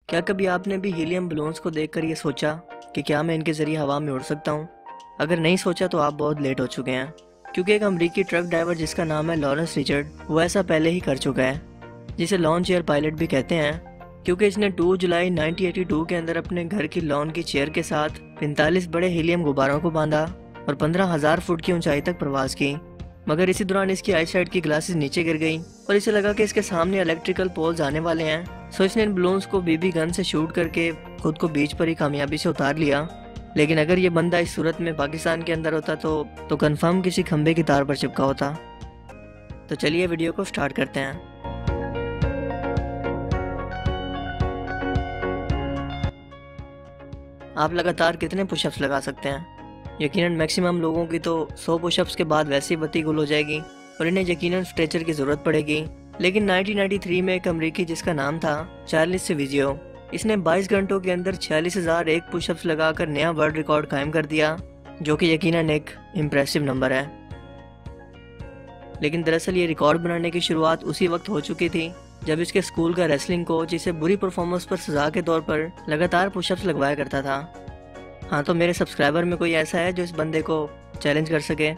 क्या कभी आपने भी हीलियम बलून्स को देखकर ये सोचा कि क्या मैं इनके जरिए हवा में उड़ सकता हूँ? अगर नहीं सोचा तो आप बहुत लेट हो चुके हैं, क्योंकि एक अमेरिकी ट्रक ड्राइवर जिसका नाम है लॉरेंस रिचर्ड, वो ऐसा पहले ही कर चुका है, जिसे लॉन्च एयर पायलट भी कहते हैं, क्योंकि इसने 2 जुलाई 1982 के अंदर अपने घर की लॉन की चेयर के साथ 45 बड़े हीलियम गुब्बारों को बांधा और 15,000 फुट की ऊंचाई तक प्रवास की। मगर इसी दौरान इसकी आईसाइट की ग्लासेस नीचे गिर गई और इसे लगा कि इसके सामने इलेक्ट्रिकल पोल्स आने वाले हैं, सो इसने इन बलून्स को बीबी गन से शूट करके खुद को बीच पर ही कामयाबी से उतार लिया। लेकिन अगर ये बंदा इस सूरत में पाकिस्तान के अंदर होता तो कंफर्म किसी खंबे की तार पर चिपका होता। तो चलिए वीडियो को स्टार्ट करते हैं। आप लगातार कितने पुशअप्स लगा सकते हैं? यकीनन मैक्सिमम लोगों की तो 100 पुशअप्स के बाद वैसे ही बत्ती गुल हो जाएगी और इन्हें यकीनन स्ट्रेचर की ज़रूरत पड़ेगी। लेकिन 1993 में एक अमरीकी जिसका नाम था चार्ल्स सिविजियो, इसने 22 घंटों के अंदर 46,001 पुशअप्स लगाकर नया वर्ल्ड रिकॉर्ड कायम कर दिया, जो कि यकीनन एक इम्प्रेसिव नंबर है। लेकिन दरअसल ये रिकॉर्ड बनाने की शुरुआत उसी वक्त हो चुकी थी जब इसके स्कूल का रेसलिंग कोच इसे बुरी परफॉर्मेंस पर सजा के तौर पर लगातार पुशअप्स लगवाया करता था। हाँ, तो मेरे सब्सक्राइबर में कोई ऐसा है जो इस बंदे को चैलेंज कर सके?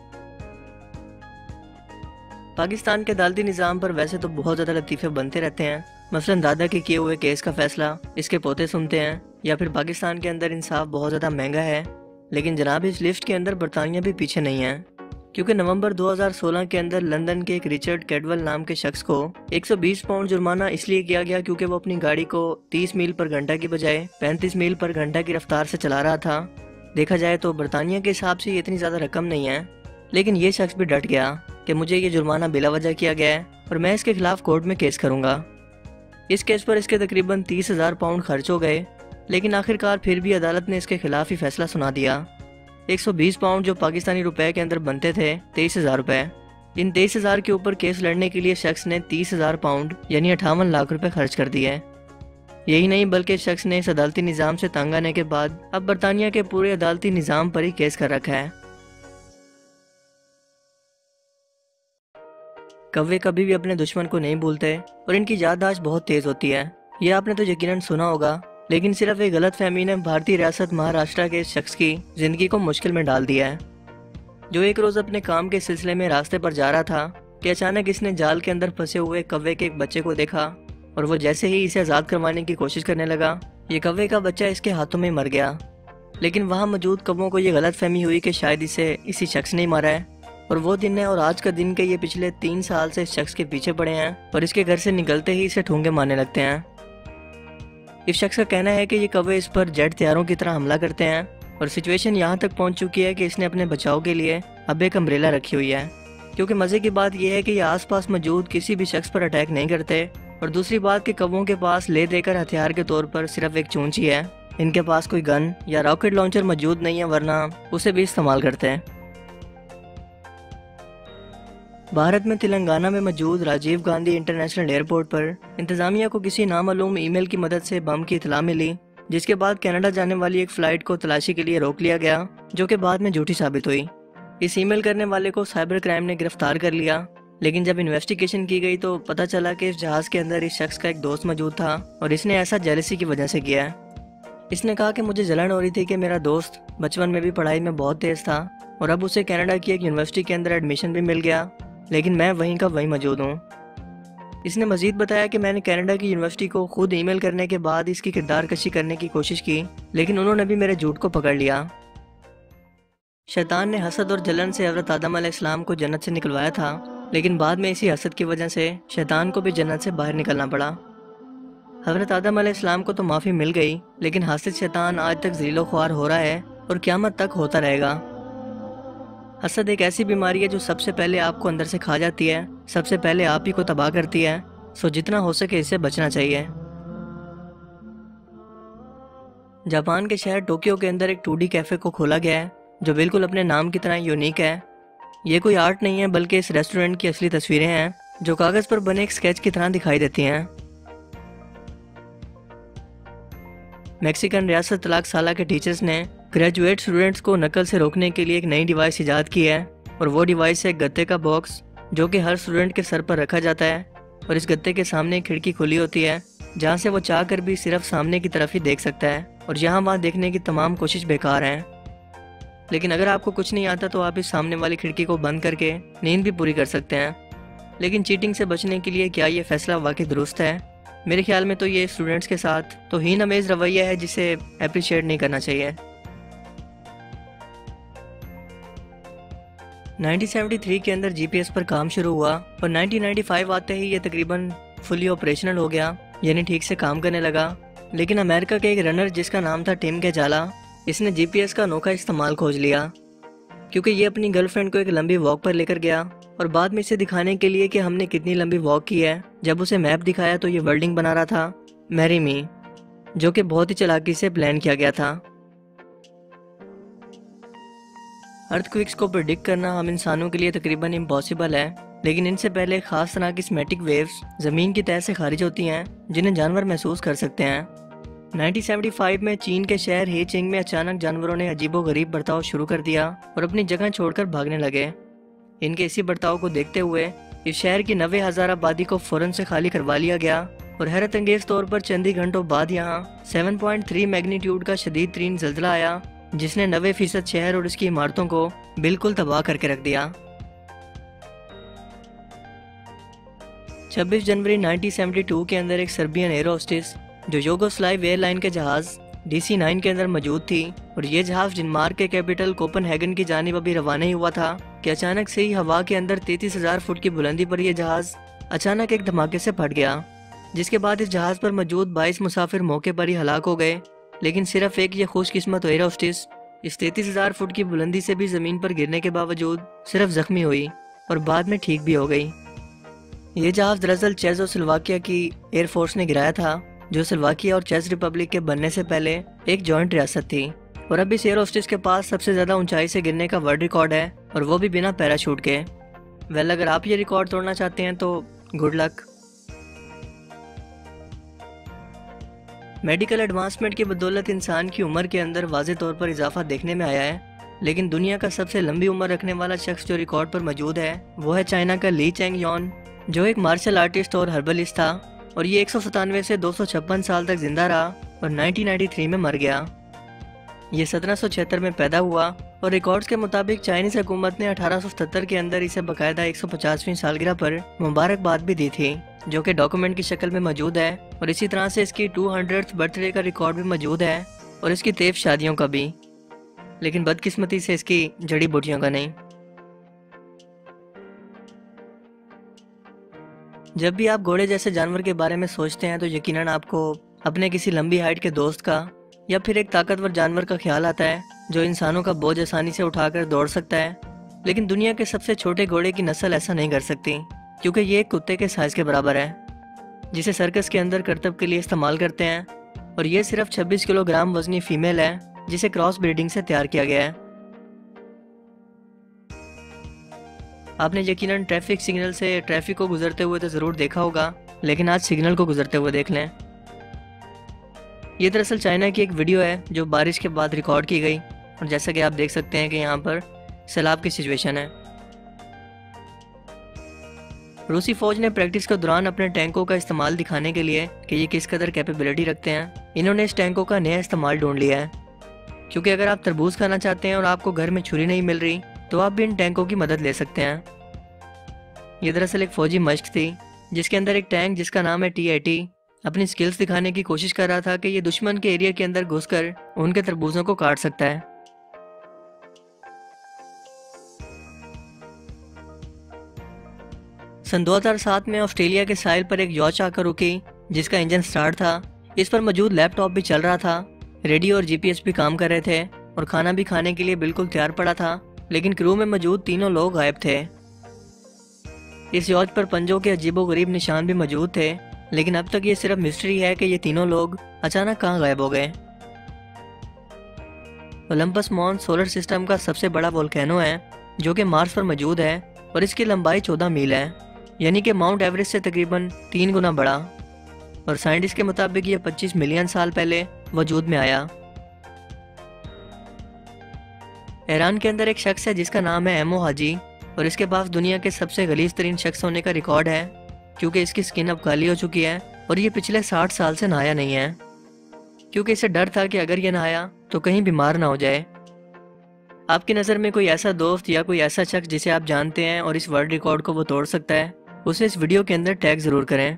पाकिस्तान के अदालती निज़ाम पर वैसे तो बहुत ज़्यादा लतीफ़े बनते रहते हैं, मसलन दादा के किए हुए केस का फैसला इसके पोते सुनते हैं, या फिर पाकिस्तान के अंदर इंसाफ बहुत ज़्यादा महंगा है। लेकिन जनाब, इस लिस्ट के अंदर बरतानिया भी पीछे नहीं है, क्योंकि नवंबर 2016 के अंदर लंदन के एक रिचर्ड कैडवल नाम के शख्स को 120 पाउंड जुर्माना इसलिए किया गया क्योंकि वो अपनी गाड़ी को 30 मील पर घंटा की बजाय 35 मील पर घंटा की रफ्तार से चला रहा था। देखा जाए तो बरतानिया के हिसाब से ये इतनी ज़्यादा रकम नहीं है, लेकिन ये शख्स भी डट गया कि मुझे ये जुर्माना बिला वजह किया गया है और मैं इसके खिलाफ कोर्ट में केस करूँगा। इस केस पर इसके तकरीबन 30,000 पाउंड खर्च हो गए, लेकिन आखिरकार फिर भी अदालत ने इसके खिलाफ ही फैसला सुना दिया। 120 पाउंड जो पाकिस्तानी रुपए के अंदर बनते थे 23,000 रुपए, इन 23,000 के ऊपर केस लड़ने के लिए शख्स ने 30,000 पाउंड यानी 58 लाख रुपए खर्च कर दिए। यही नहीं बल्कि शख्स ने इस अदालती निज़ाम से तंग आने के बाद अब बरतानिया के पूरे अदालती निज़ाम पर ही केस कर रखा है। कौवे कभी भी अपने दुश्मन को नहीं भूलते और इनकी याददाश्त बहुत तेज होती है। ये आपने तो यकीनन सुना होगा, लेकिन सिर्फ एक गलतफहमी ने भारतीय रियासत महाराष्ट्र के शख्स की जिंदगी को मुश्किल में डाल दिया है, जो एक रोज अपने काम के सिलसिले में रास्ते पर जा रहा था कि अचानक इसने जाल के अंदर फंसे हुए कौवे के एक बच्चे को देखा और वो जैसे ही इसे आज़ाद करवाने की कोशिश करने लगा, ये कौवे का बच्चा इसके हाथों में मर गया। लेकिन वहाँ मौजूद कौवों को ये गलतफहमी हुई कि शायद इसे इसी शख्स ने मारा है, और वो दिन है और आज का दिन के ये पिछले 3 साल से इस शख्स के पीछे पड़े हैं और इसके घर से निकलते ही इसे ठूंगे मारने लगते हैं। इस शख्स का कहना है कि ये कौवे इस पर जेट तैयारों की तरह हमला करते हैं और सिचुएशन यहाँ तक पहुँच चुकी है कि इसने अपने बचाव के लिए अब एक अम्ब्रेला रखी हुई है, क्योंकि मज़े की बात यह है कि ये आसपास मौजूद किसी भी शख्स पर अटैक नहीं करते, और दूसरी बात कि कौवों के पास ले देकर हथियार के तौर पर सिर्फ एक चूंची है। इनके पास कोई गन या रॉकेट लॉन्चर मौजूद नहीं है, वरना उसे भी इस्तेमाल करते हैं। भारत में तेलंगाना में मौजूद राजीव गांधी इंटरनेशनल एयरपोर्ट पर इंतजामिया को किसी नामालूम ईमेल की मदद से बम की इतला मिली, जिसके बाद कनाडा जाने वाली एक फ़्लाइट को तलाशी के लिए रोक लिया गया, जो कि बाद में झूठी साबित हुई। इस ईमेल करने वाले को साइबर क्राइम ने गिरफ्तार कर लिया, लेकिन जब इन्वेस्टिगेशन की गई तो पता चला कि इस जहाज़ के अंदर इस शख्स का एक दोस्त मौजूद था और इसने ऐसा जेलसी की वजह से किया है। इसने कहा कि मुझे जलन हो रही थी कि मेरा दोस्त बचपन में भी पढ़ाई में बहुत तेज़ था और अब उसे कनाडा की एक यूनिवर्सिटी के अंदर एडमिशन भी मिल गया, लेकिन मैं वहीं का वहीं मौजूद हूँ। इसने मजीद बताया कि मैंने कनाडा की यूनिवर्सिटी को खुद ईमेल करने के बाद इसकी किरदार कशी करने की कोशिश की, लेकिन उन्होंने भी मेरे झूठ को पकड़ लिया। शैतान ने हसद और जलन से हज़रत आदम अलैहिस्सलाम को जन्नत से निकलवाया था, लेकिन बाद में इसी हसद की वजह से शैतान को भी जन्नत से बाहर निकलना पड़ा। हज़रत आदम अलैहिस्सलाम को तो माफ़ी मिल गई, लेकिन हासिद शैतान आज तक ज़लीलो ख्वार हो रहा है और क़यामत तक होता रहेगा। हसद एक ऐसी बीमारी है जो सबसे पहले आपको अंदर से खा जाती है, सबसे पहले आप ही को तबाह करती है, सो जितना हो सके इससे बचना चाहिए। जापान के शहर टोक्यो के अंदर एक 2D कैफ़े को खोला गया है, जो बिल्कुल अपने नाम की तरह यूनिक है। ये कोई आर्ट नहीं है, बल्कि इस रेस्टोरेंट की असली तस्वीरें हैं जो कागज़ पर बने एक स्केच की तरह दिखाई देती हैं। मैक्सिकन रियासत तलाक साला के टीचर्स ने ग्रेजुएट स्टूडेंट्स को नकल से रोकने के लिए एक नई डिवाइस ईजाद की है, और वो डिवाइस है एक गत्ते का बॉक्स जो कि हर स्टूडेंट के सर पर रखा जाता है और इस गत्ते के सामने एक खिड़की खुली होती है जहाँ से वो चाह कर भी सिर्फ सामने की तरफ ही देख सकता है और यहाँ वहाँ देखने की तमाम कोशिश बेकार है। लेकिन अगर आपको कुछ नहीं आता तो आप इस सामने वाली खिड़की को बंद करके नींद भी पूरी कर सकते हैं। लेकिन चीटिंग से बचने के लिए क्या ये फैसला वाकई दुरुस्त है? मेरे ख्याल में तो ये स्टूडेंट्स के साथ तो हीन अमेज रवैया है जिसे अप्रिशिएट नहीं करना चाहिए। 1973 के अंदर जीपीएस पर काम शुरू हुआ और 1995 आते ही ये तकरीबन फुली ऑपरेशनल हो गया, यानी ठीक से काम करने लगा। लेकिन अमेरिका के एक रनर जिसका नाम था टिम के जाला, इसने जीपीएस का अनोखा इस्तेमाल खोज लिया, क्योंकि ये अपनी गर्लफ्रेंड को एक लंबी वॉक पर लेकर गया और बाद में इसे दिखाने के लिए कि हमने कितनी लंबी वॉक की है, जब उसे मैप दिखाया तो ये वर्डिंग बना रहा था मैरी मी, जो कि बहुत ही चालाकी से प्लान किया गया था। अर्थक्वेक्स को प्रेडिक्ट करना हम इंसानों के लिए तकरीबन इम्पॉसिबल है, लेकिन इनसे पहले खास तरह की स्मैटिक वेव्स ज़मीन की तह से खारिज होती हैं जिन्हें जानवर महसूस कर सकते हैं। 1975 में चीन के शहर हेचिंग में अचानक जानवरों ने अजीबोगरीब बर्ताव शुरू कर दिया और अपनी जगह छोड़कर भागने लगे। इनके इसी बर्ताव को देखते हुए इस शहर की 90,000 आबादी को फौरन से खाली करवा लिया गया और हैरत अंगेज तौर पर चंद ही घंटों बाद यहाँ 7.3 मैग्नीट्यूड का शदीद तरीन ज़ल्ज़ला आया, जिसने 90% शहर और इसकी इमारतों को बिल्कुल तबाह करके रख दिया। 26 जनवरी 1972 के अंदर एक सर्बियन एयर होस्टेस जो यूगोस्लाव एयरलाइन के जहाज DC-9 के अंदर मौजूद थी और ये जहाज डेनमार्क के कैपिटल कोपेनहेगन की जानिब अभी रवाना ही हुआ था कि अचानक से ही हवा के अंदर 33,000 फुट की बुलंदी पर यह जहाज अचानक एक धमाके से फट गया, जिसके बाद इस जहाज पर मौजूद 22 मुसाफिर मौके पर ही हलाक हो गए। लेकिन सिर्फ एक ये खुशकिस्मत एयर होस्टेस इस 33,000 फुट की बुलंदी से भी जमीन पर गिरने के बावजूद सिर्फ जख्मी हुई और बाद में ठीक भी हो गई। ये जहाज दरअसल चेकोस्लोवाकिया की एयरफोर्स ने गिराया था, जो स्लोवाकिया और चेक रिपब्लिक के बनने से पहले एक जॉइंट रियासत थी। और अब इस एयर होस्टेस के पास सबसे ज्यादा ऊंचाई से गिरने का वर्ल्ड रिकॉर्ड है, और वो भी बिना पैराशूट के। वेल, अगर आप ये रिकॉर्ड तोड़ना चाहते हैं तो गुड लक। मेडिकल एडवांसमेंट की बदौलत इंसान की उम्र के अंदर वाज़े तौर पर इजाफा देखने में आया है, लेकिन दुनिया का सबसे लंबी उम्र रखने वाला शख्स जो रिकॉर्ड पर मौजूद है वो है चाइना का ली चेंग योन, जो एक मार्शल आर्टिस्ट और हर्बलिस्ट था, और ये 197 से 256 साल तक जिंदा रहा और 1993 में मर गया। ये 1776 में पैदा हुआ और रिकॉर्ड्स के मुताबिक चाइनीज हुकूमत ने 1877 के अंदर इसे बाकायदा 150वीं सालगिरह पर मुबारकबाद भी दी थी, जो कि डॉक्यूमेंट की शक्ल में मौजूद है। और इसी तरह से इसकी 200th बर्थडे का रिकॉर्ड भी मौजूद है और इसकी 23 शादियों का भी, लेकिन बदकिस्मती से इसकी जड़ी बूटियों का नहीं। जब भी आप घोड़े जैसे जानवर के बारे में सोचते हैं तो यकीनन आपको अपने किसी लंबी हाइट के दोस्त का या फिर एक ताकतवर जानवर का ख्याल आता है जो इंसानों का बोझ आसानी से उठाकर दौड़ सकता है। लेकिन दुनिया के सबसे छोटे घोड़े की नस्ल ऐसा नहीं कर सकती, क्योंकि ये एक कुत्ते के साइज के बराबर है, जिसे सर्कस के अंदर करतब के लिए इस्तेमाल करते हैं। और ये सिर्फ 26 किलोग्राम वजनी फीमेल है, जिसे क्रॉस ब्रीडिंग से तैयार किया गया है। आपने यकीनन ट्रैफिक सिग्नल से ट्रैफिक को गुजरते हुए तो ज़रूर देखा होगा, लेकिन आज सिग्नल को गुजरते हुए देख लें। ये दरअसल चाइना की एक वीडियो है जो बारिश के बाद रिकॉर्ड की गई, और जैसा कि आप देख सकते हैं कि यहाँ पर सैलाब की सिचुएशन है। रूसी फौज ने प्रैक्टिस के दौरान अपने टैंकों का इस्तेमाल दिखाने के लिए कि ये किस कदर कैपेबिलिटी रखते हैं, इन्होंने इस टैंकों का नया इस्तेमाल ढूंढ लिया है। क्योंकि अगर आप तरबूज खाना चाहते हैं और आपको घर में छुरी नहीं मिल रही, तो आप भी इन टैंकों की मदद ले सकते हैं। ये दरअसल एक फौजी मश्क थी, जिसके अंदर एक टैंक जिसका नाम है T-80 अपनी स्किल्स दिखाने की कोशिश कर रहा था कि ये दुश्मन के एरिया के अंदर घुसकर उनके तरबूजों को काट सकता है। सन 2007 में ऑस्ट्रेलिया के साहिल पर एक यॉच आकर रुकी, जिसका इंजन स्टार्ट था, इस पर मौजूद लैपटॉप भी चल रहा था, रेडियो और GPS भी काम कर रहे थे, और खाना भी खाने के लिए बिल्कुल तैयार पड़ा था। लेकिन क्रू में मौजूद तीनों लोग गायब थे। इस यॉच पर पंजों के अजीबोगरीब निशान भी मौजूद थे, लेकिन अब तक ये सिर्फ मिस्ट्री है कि ये तीनों लोग अचानक कहाँ गायब हो गए। ओलंपस मॉन्स सोलर सिस्टम का सबसे बड़ा वोल्केनो है, जो कि मार्स पर मौजूद है, और इसकी लंबाई 14 मील है, यानी कि माउंट एवरेस्ट से तकरीबन 3 गुना बड़ा। और साइंटिस्ट के मुताबिक ये 25 मिलियन साल पहले वजूद में आया। ईरान के अंदर एक शख्स है जिसका नाम है एमो हाजी, और इसके पास दुनिया के सबसे गलीज तरीन शख्स होने का रिकॉर्ड है। क्योंकि इसकी स्किन अब काली हो चुकी है और ये पिछले 60 साल से नहाया नहीं है, क्योंकि इसे डर था कि अगर ये नहाया तो कहीं बीमार ना हो जाए। आपकी नज़र में कोई ऐसा दोस्त या कोई ऐसा शख्स जिसे आप जानते हैं और इस वर्ल्ड रिकॉर्ड को वो तोड़ सकता है, उसे इस वीडियो के अंदर टैग ज़रूर करें।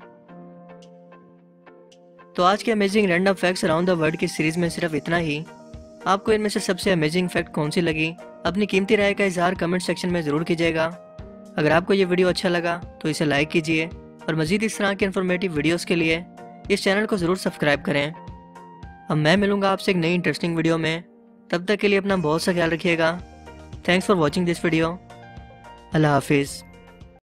तो आज के amazing random facts around the world की सीरीज़ में सिर्फ इतना ही। आपको इनमें से सबसे अमेजिंग फैक्ट कौन सी लगी, अपनी कीमती राय का इजहार कमेंट सेक्शन में ज़रूर कीजिएगा। अगर आपको ये वीडियो अच्छा लगा तो इसे लाइक कीजिए और मज़ीद इस तरह के इन्फॉर्मेटिव वीडियोस के लिए इस चैनल को ज़रूर सब्सक्राइब करें। अब मैं मिलूंगा आपसे एक नई इंटरेस्टिंग वीडियो में, तब तक के लिए अपना बहुत सा ख्याल रखिएगा। Thanks for watching this video. अल्लाह हाफिज़।